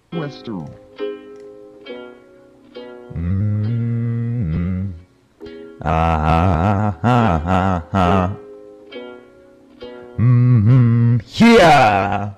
Western. Mm. Ah, ah, ah, ah. Yeah!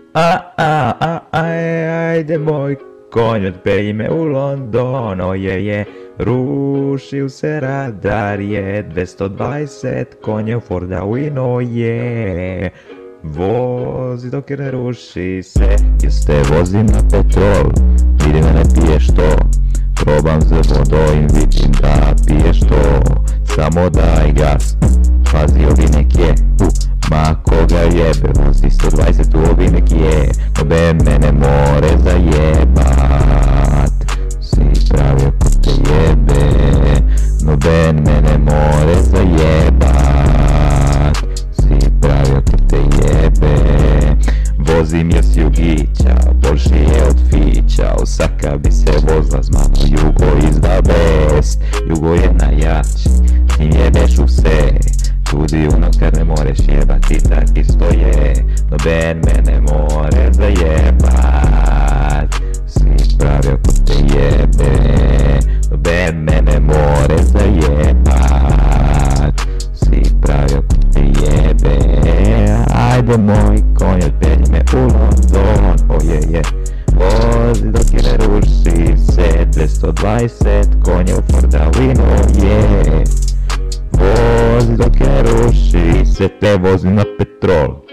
Ajde moj konj, odpelji me u London, ojeje, rušil se radar je, 220 konje u Forda Wino je, vozi dok ne ruši se, jeste vozim na petrol, vidi me ne piješ to, probam za vodojim, vidim da piješ to, samo daj gas, pazi ovinek je, ma koga jebe, vozi 120 u ovinek je, no ben mene more zajebat, si pravio ko te jebe, no ben mene more zajebat, si pravio ko te jebe, vozim je s jugića, boljši je od fića, Osaka bi se vozla s mano, Jugo izda best, Jugo je najjači, s njim jebeš u se, tudi unutar ne moreš jebati, tak isto je, no ben mene more zajebat, si pravio ko te jebe, no ben mene more zajebat, si pravio ko te jebe, ajde moj konj, odpelji me u London, ojeje, vozi dok je ne ruši se, 220 konje u Forda Wino je, vozi dok je ruši se, te vozi na petrol.